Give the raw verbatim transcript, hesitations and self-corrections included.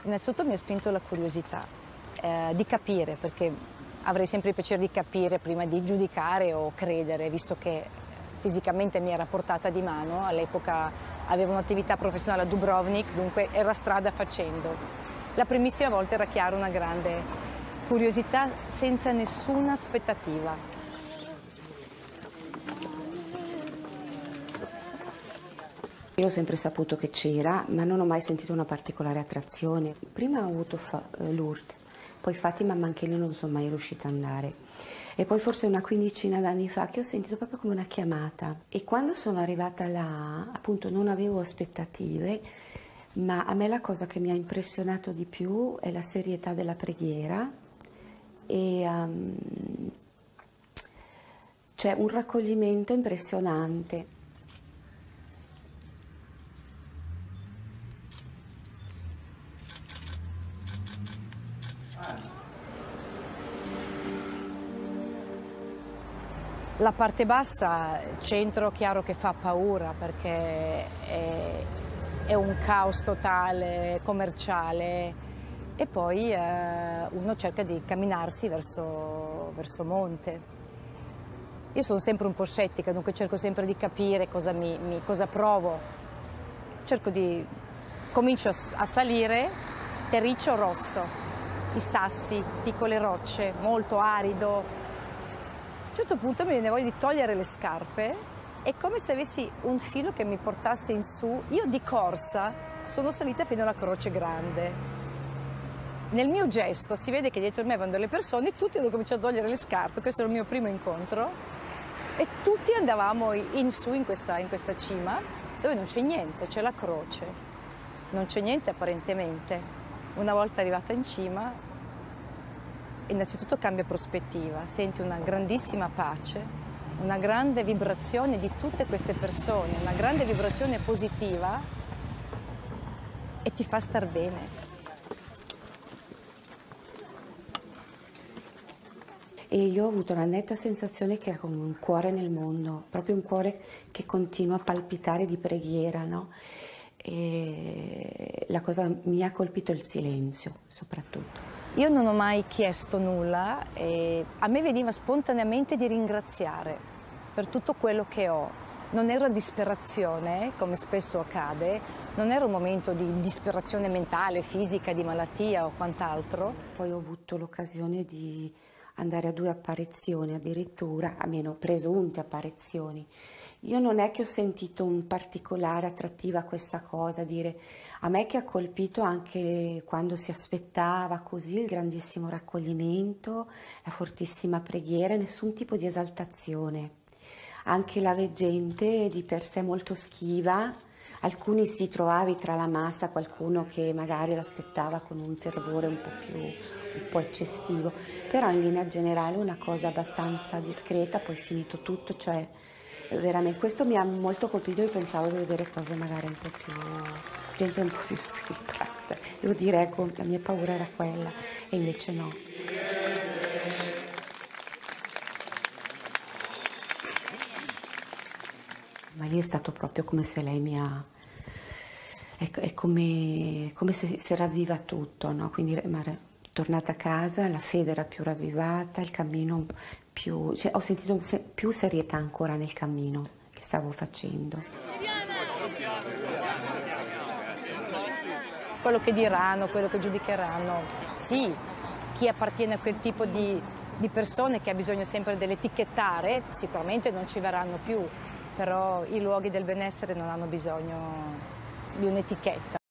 Innanzitutto mi ha spinto la curiosità eh, di capire, perché avrei sempre il piacere di capire prima di giudicare o credere, visto che fisicamente mi era portata di mano. All'epoca avevo un'attività professionale a Dubrovnik, dunque era strada facendo. La primissima volta era chiaro una grande curiosità senza nessuna aspettativa. Io ho sempre saputo che c'era, ma non ho mai sentito una particolare attrazione. Prima ho avuto Lourdes, poi Fatima, ma anche lì non sono mai riuscita ad andare. E poi forse una quindicina d'anni fa che ho sentito proprio come una chiamata. E quando sono arrivata là, appunto non avevo aspettative, ma a me la cosa che mi ha impressionato di più è la serietà della preghiera e um, c'è un raccoglimento impressionante. La parte bassa, centro, chiaro che fa paura perché è, è un caos totale, commerciale, e poi eh, uno cerca di camminarsi verso, verso monte. Io sono sempre un po' scettica, dunque cerco sempre di capire cosa, mi, mi, cosa provo. Cerco di... comincio a, a salire, terriccio rosso, i sassi, piccole rocce, molto arido. A un certo punto mi viene voglia di togliere le scarpe, è come se avessi un filo che mi portasse in su. Io di corsa sono salita fino alla Croce Grande. Nel mio gesto si vede che dietro me vanno delle persone, tutti hanno cominciato a togliere le scarpe, questo era il mio primo incontro, e tutti andavamo in su in questa, in questa cima, dove non c'è niente, c'è la croce, non c'è niente apparentemente. Una volta arrivata in cima, innanzitutto cambia prospettiva, senti una grandissima pace, una grande vibrazione di tutte queste persone, una grande vibrazione positiva, e ti fa star bene. E io ho avuto la netta sensazione che era come un cuore nel mondo, proprio un cuore che continua a palpitare di preghiera, no? E la cosa mi ha colpito il silenzio, soprattutto. Io non ho mai chiesto nulla e a me veniva spontaneamente di ringraziare per tutto quello che ho. Non era disperazione, come spesso accade, non era un momento di disperazione mentale, fisica, di malattia o quant'altro. Poi ho avuto l'occasione di andare a due apparizioni addirittura, almeno presunte apparizioni. Io non è che ho sentito un particolare attrattiva a questa cosa, dire a me che ha colpito anche quando si aspettava così il grandissimo raccoglimento, la fortissima preghiera, nessun tipo di esaltazione. Anche la veggente di per sé molto schiva, alcuni si trovavi tra la massa qualcuno che magari l'aspettava con un fervore un po' più un po' eccessivo, però in linea generale una cosa abbastanza discreta, poi finito tutto, cioè veramente questo mi ha molto colpito. Io pensavo di vedere cose magari un po' più, gente un po' più spirituale, devo dire, ecco, la mia paura era quella e invece no. Ma lì è stato proprio come se lei mi ha, è, è come, come se si ravviva tutto, no? Quindi tornata a casa, la fede era più ravvivata, il cammino più, cioè, ho sentito più serietà ancora nel cammino che stavo facendo. Quello che diranno, quello che giudicheranno, sì, chi appartiene a quel tipo di, di persone che ha bisogno sempre dell'etichettare, sicuramente non ci verranno più, però i luoghi del benessere non hanno bisogno di un'etichetta.